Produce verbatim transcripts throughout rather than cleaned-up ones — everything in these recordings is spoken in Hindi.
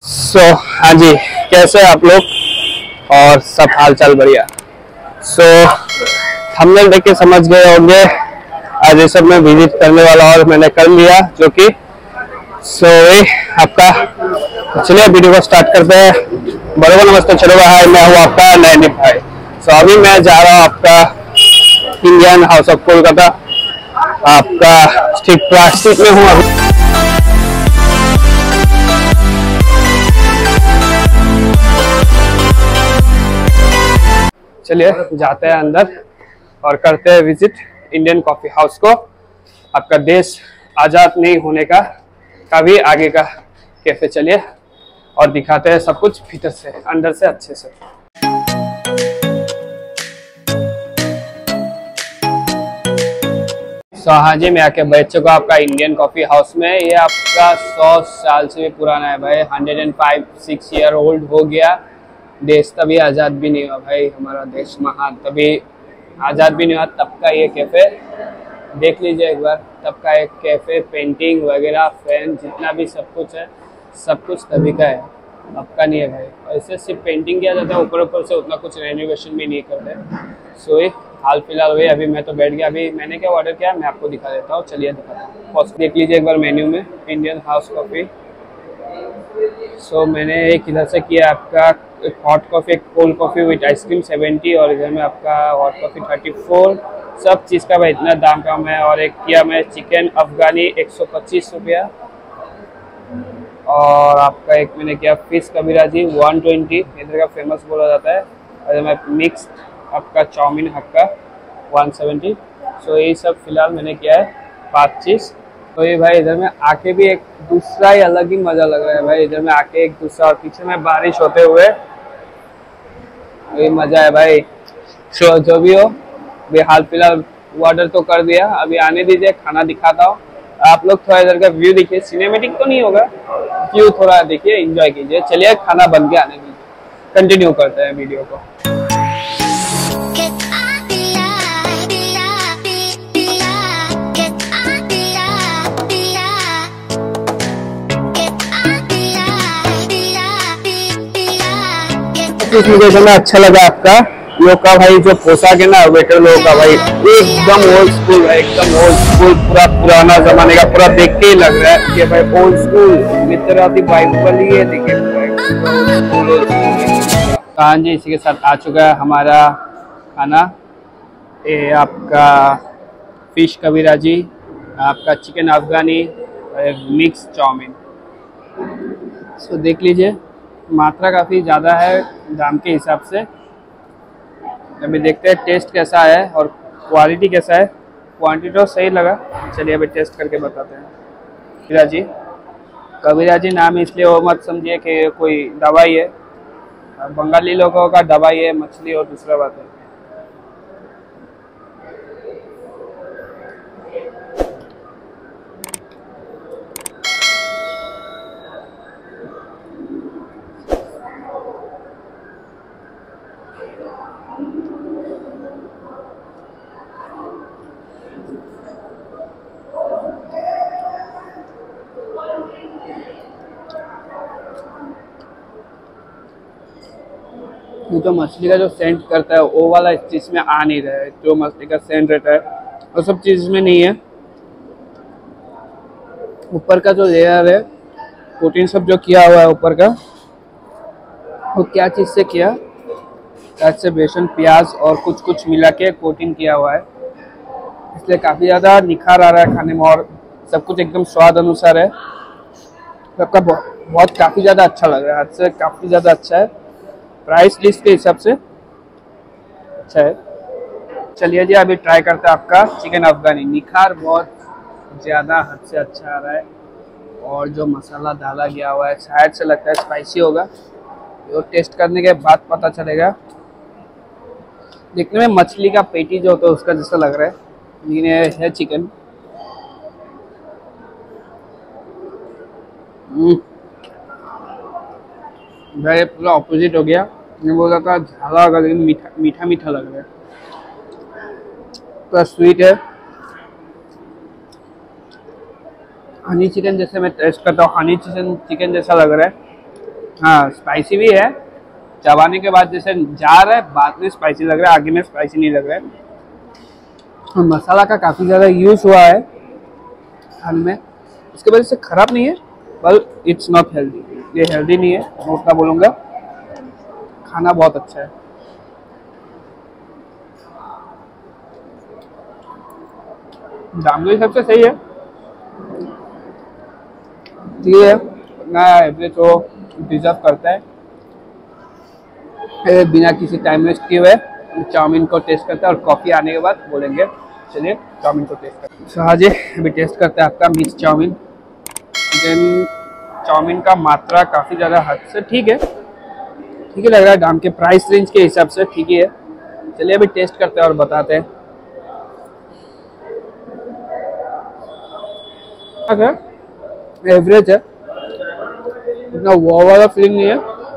सो so, हाँ जी, कैसे हैं आप लोग और सब हाल चाल बढ़िया। सो so, हमने देख के समझ गए होंगे आज ये सब मैं विजिट करने वाला और मैंने कर लिया जो कि सो so, आपका चलिए वीडियो को स्टार्ट करते हैं। बड़े नमस्ते, चलो भाई, मैं हूँ आपका नैनिप भाई। सो so, अभी मैं जा रहा हूँ आपका इंडियन हाउस ऑफ कोलकाता, आपका स्ट्रीट प्लास्टिक में हूँ अभी। चलिए जाते हैं अंदर और करते हैं विजिट इंडियन कॉफी हाउस को। आपका देश आज़ाद नहीं होने का काफी आगे का कैफे। चलिए और दिखाते हैं सब कुछ भीतर से अंदर से अच्छे से। सो हाँ जी, मैं आके बैठ चुका आपका इंडियन कॉफी हाउस में। ये आपका सौ साल से भी पुराना है भाई, hundred and five six year old हो गया। देश तभी आज़ाद भी नहीं हुआ भाई, हमारा देश महान तभी आज़ाद भी नहीं हुआ तब का ये कैफ़े देख लीजिए एक बार। तब का एक कैफ़े, पेंटिंग वगैरह, फैन, जितना भी सब कुछ है सब कुछ तभी का है, अब का नहीं है भाई। ऐसे सिर्फ पेंटिंग किया जाता है ऊपर ऊपर से, उतना कुछ रेनोवेशन भी नहीं करते। सो ये हाल फिलहाल हुए। अभी मैं तो बैठ गया। अभी मैंने क्या ऑर्डर किया मैं आपको दिखा देता हूँ, चलिए दिखाता हूँ। फर्स्ट देख लीजिए एक बार मेन्यू में, Indian house coffee. So so, मैंने एक इधर से किया आपका हॉट कॉफ़ी, एक cold coffee with ice cream seventy, और इधर में आपका हॉट कॉफ़ी थर्टी फोर। सब चीज़ का भाई इतना दाम कम है। और एक किया मैं चिकन अफगानी एक सौ पच्चीस रुपया, और आपका एक मैंने किया फिश कबीराजी वन ट्वेंटी, इधर का फेमस बोला जाता है। और मैं मिक्स आपका chowmein hakka one seventy. So यही सब फिलहाल मैंने किया है पाँच चीज़। तो ये भाई इधर में आके भी एक दूसरा ही अलग ही मजा लग रहा है भाई। इधर में आके एक दूसरा, और पीछे में बारिश होते हुए ये मजा है भाई। जो जो भी हो, अभी हाल फिलहाल ऑर्डर तो कर दिया, अभी आने दीजिए, खाना दिखाता हूँ। आप लोग थोड़ा इधर का व्यू देखिए, सिनेमेटिक तो नहीं होगा, व्यू थोड़ा देखिए, एंजॉय कीजिए। चलिए खाना बन के आने दीजिए, कंटिन्यू करते हैं वीडियो को। मुझे में अच्छा लगा आपका लोग का भाई, जो पोशाक है ना वेटर लोगों का भाई, एकदम ओल्ड स्कूल है, एकदम ओल्ड स्कूल, पूरा पुराना जमाने का, पूरा देख के ही लग रहा है कि भाई ओल्ड स्कूल मित्रवादी बाइबल ही है, देखिए। हाँ जी, इसी के साथ आ चुका है हमारा खाना। ये आपका फिश कबीराजी, आपका chicken Afghani, mix chowmein. So देख लीजिए, मात्रा काफ़ी ज़्यादा है दाम के हिसाब से। अभी देखते हैं टेस्ट कैसा है और क्वालिटी कैसा है। क्वांटिटी तो सही लगा, चलिए अभी टेस्ट करके बताते हैं। कबीराजी कबीराजी नाम इसलिए वो मत समझिए कि कोई दवाई है, बंगाली लोगों का दवाई है मछली, और दूसरा बात है जो मछली का जो सेंट करता है वो वाला इस चीज़ में आ नहीं रहा है। जो मछली का सेंट रहता है वो सब चीज़ में नहीं है। ऊपर का जो लेयर है, प्रोटीन सब जो किया हुआ है ऊपर का, वो क्या चीज़ से किया, शायद से बेसन, प्याज और कुछ कुछ मिला के कोटिंग किया हुआ है, इसलिए काफ़ी ज़्यादा निखार आ रहा है खाने में, और सब कुछ एकदम स्वाद अनुसार है। सबका बहुत काफ़ी ज़्यादा अच्छा लग रहा है, हद से काफ़ी ज़्यादा अच्छा है। प्राइस लिस्ट के हिसाब से अच्छा है। चलिए जी अभी ट्राई करते हैं आपका चिकन अफगानी। निखार बहुत ज़्यादा हद से अच्छा आ रहा है, और जो मसाला डाला गया हुआ है शायद से लगता है स्पाइसी होगा, वो टेस्ट करने के बाद पता चलेगा। देखने में मछली का पेटी जो होता है उसका जैसा लग रहा है, लेकिन ये है चिकन। भाई पूरा ऑपोजिट हो गया। मैं बोला था झाला होगा, लेकिन मीठा मीठा मीठा लग रहा है, पूरा स्वीट है। हनी चिकन जैसे मैं टेस्ट करता हूँ, हनी चिकन चिकन जैसा लग रहा है। हाँ स्पाइसी भी है, चबाने के बाद जैसे जा रहा है बाद में स्पाइसी लग रहा है, आगे में स्पाइसी नहीं लग रहा है। और मसाला का काफ़ी ज़्यादा यूज़ हुआ है खाने में, इसके वजह से ख़राब नहीं है, पर इट्स नॉट हेल्दी, ये हेल्दी नहीं है मैं उतना बोलूँगा। खाना बहुत अच्छा है। दाम के हिसाब से सही है, ठीक है ना, एवरेज वो डिजर्व करता है। बिना किसी टाइम वेस्ट किए हुए चाउमीन को टेस्ट करते हैं और कॉफ़ी आने के बाद बोलेंगे। चलिए चाउमीन को टेस्ट करते हैं। सो हाँ जी, अभी टेस्ट करते हैं आपका मिक्स चाउमीन। देन चाउमीन का मात्रा काफ़ी ज़्यादा हद से ठीक है, ठीक है लग रहा है, दाम के प्राइस रेंज के हिसाब से ठीक ही है। चलिए अभी टेस्ट करते हैं और बताते हैं। एवरेज है, इतना वो वाला फीलिंग नहीं है,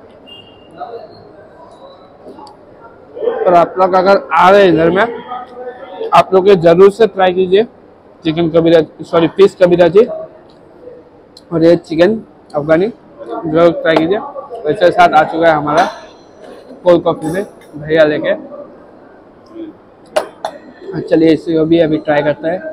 पर आप लोग अगर आ रहे हैं इधर में, आप लोग ये जरूर से ट्राई कीजिए chicken kabira, sorry fish kabiraji और ये चिकन अफगानी जरूर ट्राई कीजिए। वैसे साथ आ चुका है हमारा कोल्ड कॉफी से भैया लेके। चलिए इसे भी अभी ट्राई करता है।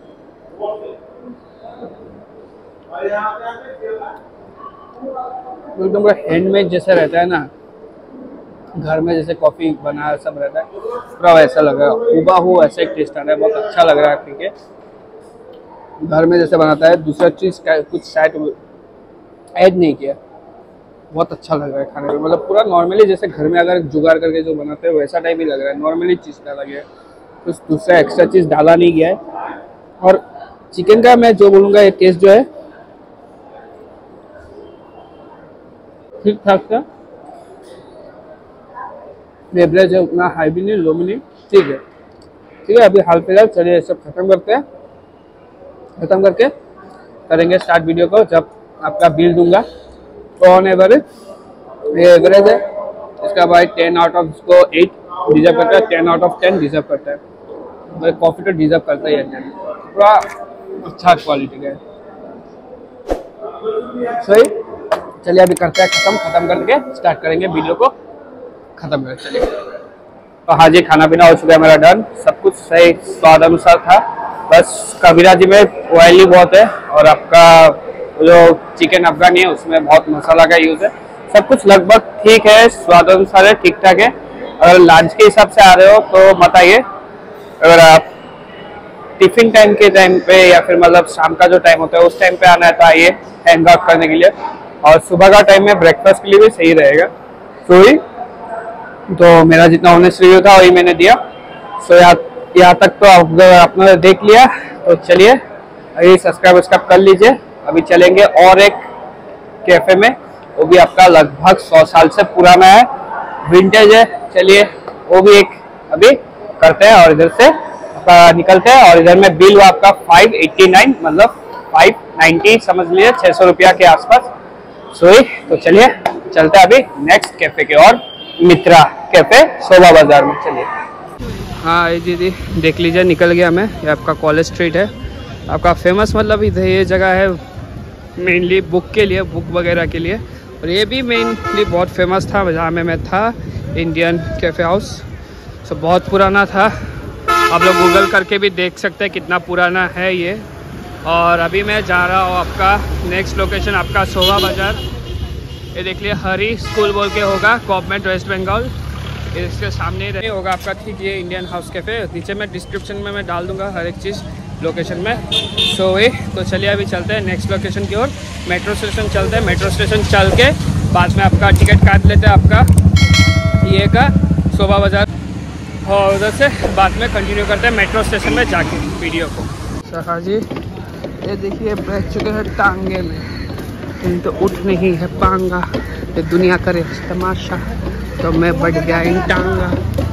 एकदम हैंडमेड जैसा रहता है ना, घर में जैसे कॉफ़ी बना सब रहता है, पूरा वैसा लग रहा है, हुबा हू ऐसा एक टेस्ट आ रहा है, बहुत अच्छा लग रहा है। ठीक है, घर में जैसे बनाता है, दूसरा चीज़ का कुछ शायद ऐड नहीं किया, बहुत अच्छा लग रहा है खाने में। मतलब पूरा नॉर्मली जैसे घर में अगर जुगाड़ करके जो बनाते हैं वैसा टाइप ही लग रहा है, नॉर्मली चीज़ डाला गया है, कुछ दूसरा एक्स्ट्रा चीज़ डाला नहीं गया है। और चिकन का मैं जो बोलूँगा ये टेस्ट जो है ठीक ठाक था, एवरेज है, उतना हाई भी नहीं लो भी नहीं, ठीक है। ठीक है, अभी हाल फिलहाल चलिए सब खत्म करते हैं, खत्म करके करेंगे स्टार्ट वीडियो को जब आपका बिल दूंगा। तो ऑन एवरेज ये एवरेज है, इसका भाई टेन आउट ऑफ इसको एट डिजर्व करता है, ten out of ten deserve करता है, भाई कॉफ़ी तो डिजर्व करता ही है, पूरा अच्छा क्वालिटी का है। सही, चलिए अभी करते हैं खत्म, खत्म करके स्टार्ट करेंगे वीडियो को, खत्म कर चलिए। तो हाँ जी, खाना पीना हो चुका है मेरा डन, सब कुछ सही स्वाद अनुसार था, बस कबीरा जी में ऑयली बहुत है और आपका जो चिकन अफगानी है उसमें बहुत मसाला का यूज़ है। सब कुछ लगभग ठीक है, स्वाद अनुसार है, ठीक ठाक है। अगर लंच के हिसाब से आ रहे हो तो मत आइए, अगर आप टिफिन टाइम के टाइम पे या फिर मतलब शाम का जो टाइम होता है उस टाइम पे आना है तो आइए हैंग आउट करने के लिए। और सुबह का टाइम में ब्रेकफास्ट के लिए भी सही रहेगा। सो ही तो मेरा जितना ऑनेस्ट रिव्यू था वही मैंने दिया। सो यहाँ यहाँ तक तो आप आपने देख लिया, तो चलिए अभी सब्सक्राइब सब्सक्राइब कर लीजिए। अभी चलेंगे और एक कैफ़े में, वो भी आपका लगभग सौ साल से पुराना है, विंटेज है। चलिए वो भी एक अभी करते हैं और इधर से निकलते हैं। और इधर में बिल हुआ आपका फाइव एट्टी नाइन, मतलब फाइव नाइन्टी समझ लीजिए, छः सौ रुपया के आसपास। सोई तो चलिए चलते हैं अभी नेक्स्ट कैफ़े के और, मित्रा कैफ़े शोभा बाज़ार में। चलिए हाँ ये दीदी देख लीजिए, निकल गया मैं। ये आपका कॉलेज स्ट्रीट है, आपका फेमस मतलब इधर ये जगह है मेनली बुक के लिए, बुक वगैरह के लिए। और ये भी मेनली बहुत फेमस था जहाँ में मैं था, इंडियन कैफ़े हाउस। सो बहुत पुराना था, आप लोग गूगल करके भी देख सकते हैं कितना पुराना है ये। और अभी मैं जा रहा हूँ आपका नेक्स्ट लोकेशन, आपका शोभा बाज़ार। ये देख लिया, हरी स्कूल बोल के होगा, गवर्नमेंट वेस्ट बंगाल, इसके सामने ही होगा आपका ठीक ये इंडियन हाउस कैफ़े। नीचे मैं डिस्क्रिप्शन में मैं डाल दूँगा हर एक चीज़ लोकेशन में। सो ये तो चलिए अभी चलते हैं नेक्स्ट लोकेशन की ओर, मेट्रो स्टेशन चलते हैं। मेट्रो स्टेशन चल के बाद में आपका टिकट काट लेते हैं आपका ये का शोभा बाज़ार, और उधर से बाद में कंटिन्यू करते हैं मेट्रो स्टेशन में जाके वीडियो को। हाँ जी ये देखिए बैठ चुके हैं टांगे में, इन तो उठ नहीं है पांगा, ये दुनिया करे तमाशा, तो मैं बैठ गया इन टांगा।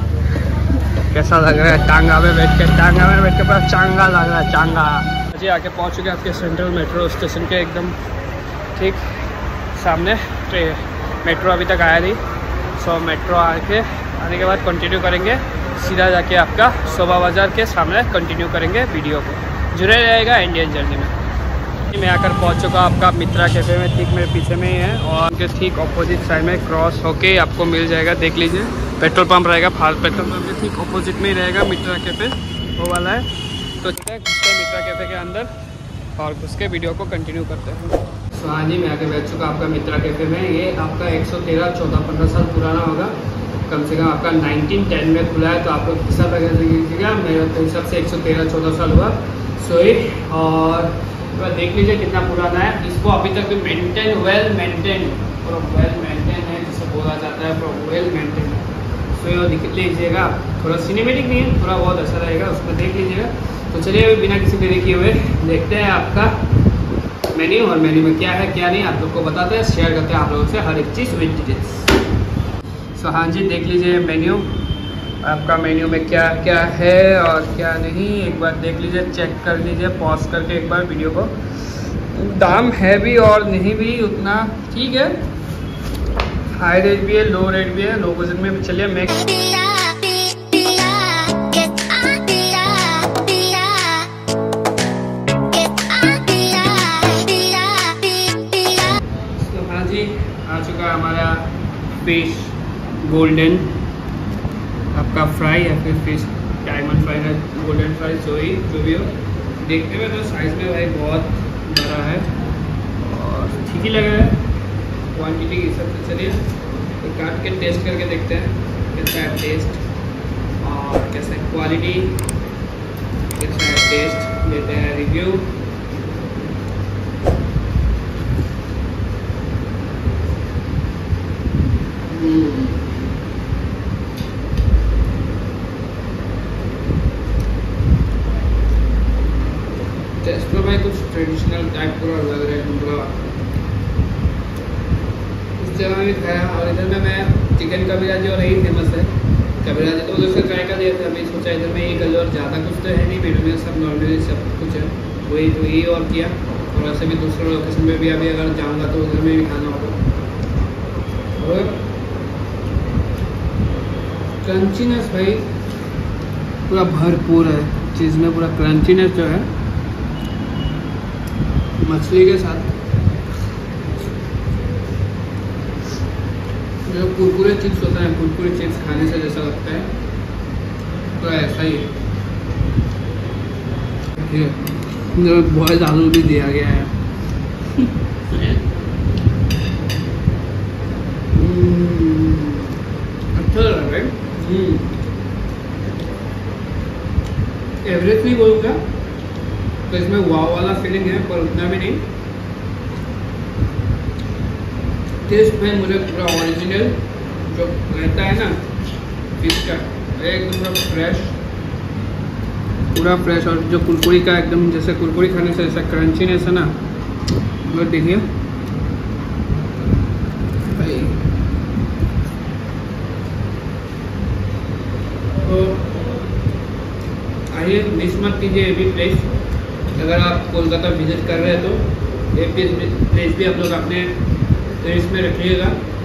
कैसा लग रहा है टांगा में बैठ के, टांगा में बैठ के पूरा चांगा लग रहा है, चांगा जी। आके पहुंच चुके आपके सेंट्रल मेट्रो स्टेशन के एकदम ठीक सामने। मेट्रो अभी तक आया नहीं, सो मेट्रो आके आने के बाद कंटिन्यू करेंगे सीधा जाके आपका शोभा बाज़ार के सामने कंटिन्यू करेंगे वीडियो को। जुड़े रहेगा इंडियन जर्नी में। मैं आकर पहुंच चुका आपका मित्रा कैफ़े में, ठीक मेरे पीछे में ही है और उनके ठीक ऑपोजिट साइड में क्रॉस होके आपको मिल जाएगा। देख लीजिए पेट्रोल पंप रहेगा, फास्ट पेट्रोल पंप के ठीक ऑपोजिट में ही रहेगा मित्रा कैफ़े, वो वाला है। तो चलते हैं घुसते मित्रा कैफ़े के अंदर और घुस के वीडियो को कंटिन्यू करते हैं। तो हाँ जी, मैं आके बैठ चुका आपका मित्रा कैफ़े में। ये आपका एक सौ तेरह चौदह पंद्रह साल पुराना होगा, कम से कम आपका नाइनटीन टेन में खुला है। तो आप लोग किस हिसाब से लीजिएगा, मेरे तो हिसाब से एक सौ तेरह चौदह साल हुआ सोई। और तो देख लीजिए कितना पुराना है। इसको अभी तक भी मेंटेन वेल मेंटेन और वेल मेंटेन है, जिसे बोला जाता है वेल मेंटेन। सो देख लीजिएगा, थोड़ा सिनेमेटिक नहीं है, थोड़ा बहुत अच्छा रहेगा, उसको देख लीजिएगा। तो चलिए अभी बिना किसी देरी किए हुए देखते हैं आपका मेन्यू, और मेन्यू में क्या है क्या नहीं आप लोग को बताते हैं, शेयर करते हैं आप लोगों से हर एक चीज़ विद डिटेल्स। सो हाँ जी, देख लीजिए मेन्यू, आपका मेन्यू में क्या क्या है और क्या नहीं, एक बार देख लीजिए, चेक कर लीजिए पॉज करके एक बार वीडियो को। दाम है भी और नहीं भी उतना, ठीक है, हाई रेट भी है, लो रेट भी है, लो बजट में भी। चलिए मैं तो हाँ जी, आ चुका है हमारा फिश गोल्डन आपका फ्राई या फिर फिश डायमंड फ्राई है, गोल्डन फ्राई, जो ही जो भी हो। देखने में तो साइज़ में भाई बहुत बड़ा है और ठीक ही लग रहा है क्वांटिटी के हिसाब से। चलिए तो काट के टेस्ट करके देखते हैं कैसा है टेस्ट और कैसा है क्वालिटी, कैसा है टेस्ट, लेते हैं रिव्यू। टेस्ट में भाई कुछ ट्रेडिशनल टाइप पूरा लग रहा है, पूरा उस जगह में भी खाया। और इधर में मैं चिकन कबीराजी और यही फेमस है, कबीराजी तो उधर से ट्राई कर दिया था। मैं सोचा इधर में एक और ज़्यादा कुछ तो है नहीं, वीडियो में सब नॉर्मली सब कुछ है, वही तो यही और किया। और ऐसे भी दूसरे लोकेशन में भी अभी अगर जाऊँगा तो उधर में भी खाना होगा। और क्रंचीनेस भाई पूरा भरपूर है चीज़ में, पूरा क्रंचीनेस जो है मछली के साथ, जो कुरकुरे चिप्स होता है, कुरकुरे चिप्स खाने से जैसा लगता है तो ऐसा ही है। जो बॉयल आलू भी दिया गया है अच्छा लग रहा है। एवरेज नहीं बोलूँगा तो इसमें वाव वाला फीलिंग है, पर उतना भी नहीं। टेस्ट में मुझे पूरा ओरिजिनल जो रहता है ना फिश का, एकदम पूरा फ्रेश, पूरा फ्रेश। और जो कुरकुरी का एकदम जैसे कुरकुरी खाने से जैसा क्रंचीनेस है ना, वो देखिए भाई। तो आइए मिस मत कीजिए ये भी प्लेस, अगर आप कोलकाता विजिट कर रहे हैं तो ये प्लेस भी आप लोग अपने लिस्ट में रखिएगा।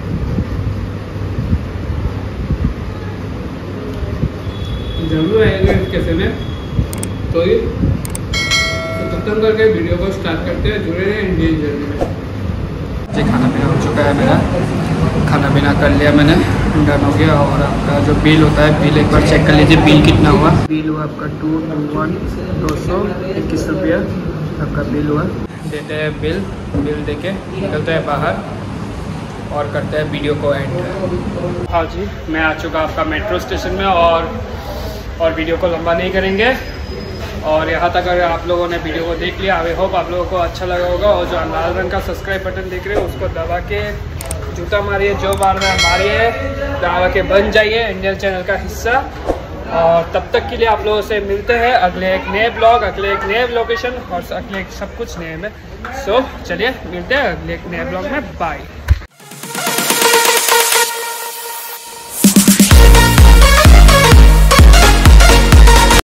जरूर आएगा इस कैफे में। तो ये तो खत्म करके वीडियो को स्टार्ट करते हैं, जुड़े रहे इंडियन जर्नी में। जी खाना पीना हो चुका है मेरा, खाना पीना कर लिया मैंने, डन हो गया। और आपका जो बिल होता है, बिल एक बार चेक कर लीजिए बिल कितना हुआ। बिल हुआ आपका टू टू वन दो सौ इक्कीस रुपया आपका बिल हुआ। देते हैं बिल, बिल देके निकलते हैं बाहर और करते हैं वीडियो को एंड। हाँ जी, मैं आ चुका आपका मेट्रो स्टेशन में और और वीडियो को लंबा नहीं करेंगे। और यहाँ तक अगर आप लोगों ने वीडियो को देख लिया, आई होप आप लोगों को अच्छा लगा होगा। और जो लाल रंग का सब्सक्राइब बटन देख रहे हो उसको दबा के जूता मारिए, जो मारना है मारिए, दबा के बन जाइए इंडियन चैनल का हिस्सा। और तब तक के लिए आप लोगों से मिलते हैं अगले एक नए ब्लॉग, अगले एक नए लोकेशन और अगले एक सब कुछ नए में। सो चलिए मिलते हैं अगले एक नए ब्लॉग में, बाय।